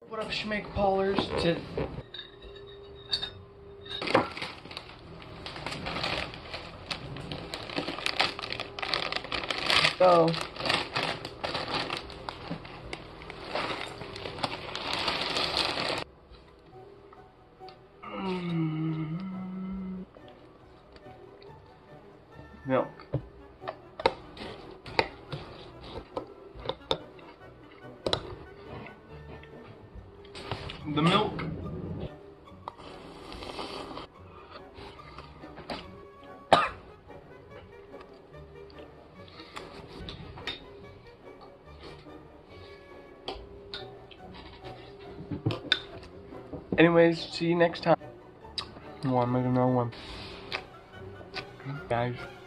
What up, Schmake Paulers? Go. Milk. The milk. Anyways, see you next time. Well, I'm making another one. Guys.